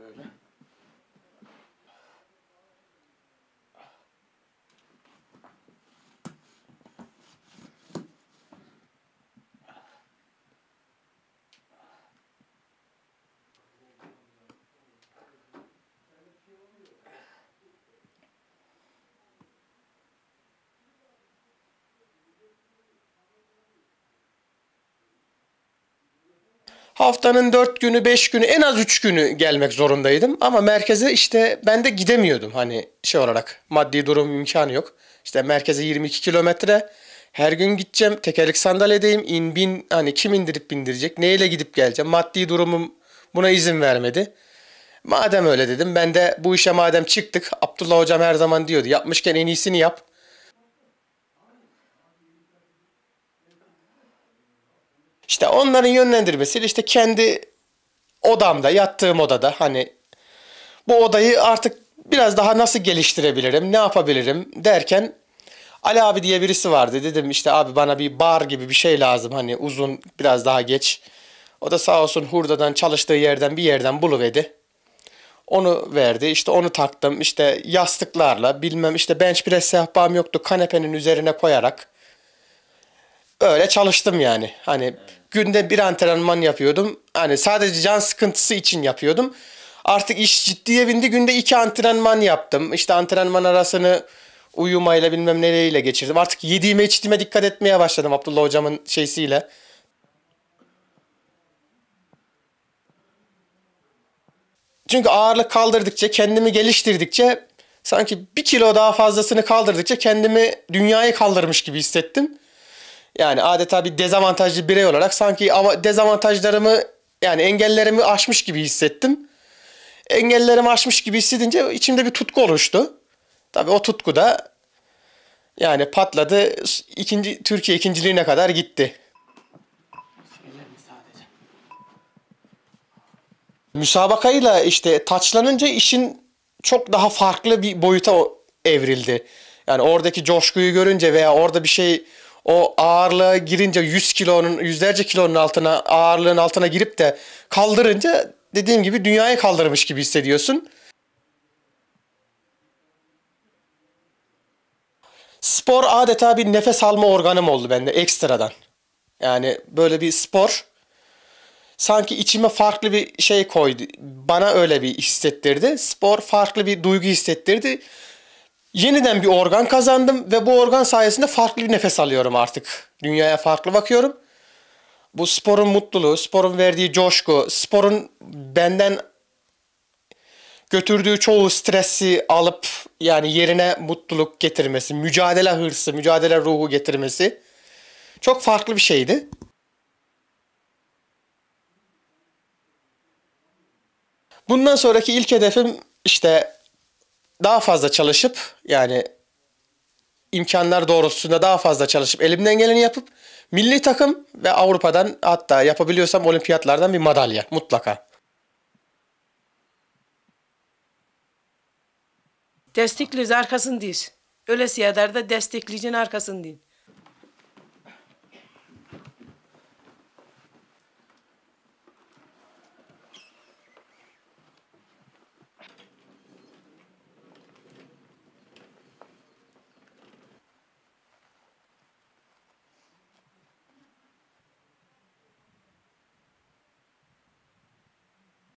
böyle. Haftanın 4 günü, 5 günü, en az 3 günü gelmek zorundaydım. Ama merkeze işte ben de gidemiyordum. Hani şey olarak maddi durum imkanı yok. İşte merkeze 22 kilometre. Her gün gideceğim. Tekerlek sandalyedeyim. İn bin hani kim indirip bindirecek? Neyle gidip geleceğim? Maddi durumum buna izin vermedi. Madem öyle dedim ben de bu işe madem çıktık. Abdullah hocam her zaman diyordu. Yapmışken en iyisini yap. İşte onların yönlendirmesiyle işte kendi odamda, yattığım odada hani bu odayı artık biraz daha nasıl geliştirebilirim, ne yapabilirim derken Ali abi diye birisi vardı. Dedim işte abi bana bir bar gibi bir şey lazım hani uzun biraz daha geç. O da sağ olsun hurdadan çalıştığı yerden bir yerden buluverdi. Onu verdi işte onu taktım işte yastıklarla bilmem işte bench press sehpam yoktu kanepenin üzerine koyarak öyle çalıştım yani. Hani günde bir antrenman yapıyordum. Hani sadece can sıkıntısı için yapıyordum. Artık iş ciddiye bindi. Günde 2 antrenman yaptım. İşte antrenman arasını uyumayla bilmem nereyle geçirdim. Artık yediğime içtiğime dikkat etmeye başladım Abdullah hocamın şeysiyle. Çünkü ağırlık kaldırdıkça, kendimi geliştirdikçe sanki 1 kilo daha fazlasını kaldırdıkça kendimi dünyayı kaldırmış gibi hissettim. Yani adeta bir dezavantajlı birey olarak sanki ama dezavantajlarımı yani engellerimi aşmış gibi hissettim. Engellerimi aşmış gibi hissedince içimde bir tutku oluştu. Tabii o tutku da yani patladı. Türkiye ikinciliğine kadar gitti. Müsabakayla işte taçlanınca işin çok daha farklı bir boyuta evrildi. Yani oradaki coşkuyu görünce veya orada bir şey o ağırlığa girince 100 kilonun yüzlerce kilonun altına ağırlığın altına girip de kaldırınca dediğim gibi dünyayı kaldırmış gibi hissediyorsun. Spor adeta bir nefes alma organım oldu bende ekstradan. Yani böyle bir spor sanki içime farklı bir şey koydu. Bana öyle bir hissettirdi. Spor farklı bir duygu hissettirdi. Yeniden bir organ kazandım ve bu organ sayesinde farklı bir nefes alıyorum artık. Dünyaya farklı bakıyorum. Bu sporun mutluluğu, sporun verdiği coşku, sporun benden götürdüğü çoğu stresi alıp yani yerine mutluluk getirmesi, mücadele hırsı, mücadele ruhu getirmesi çok farklı bir şeydi. Bundan sonraki ilk hedefim işte daha fazla çalışıp yani imkanlar doğrultusunda daha fazla çalışıp elimden geleni yapıp milli takım ve Avrupa'dan hatta yapabiliyorsam olimpiyatlardan bir madalya mutlaka. Destekliyiz arkasındayız. Ölesiye kadar da destekleyicinin arkasındayım.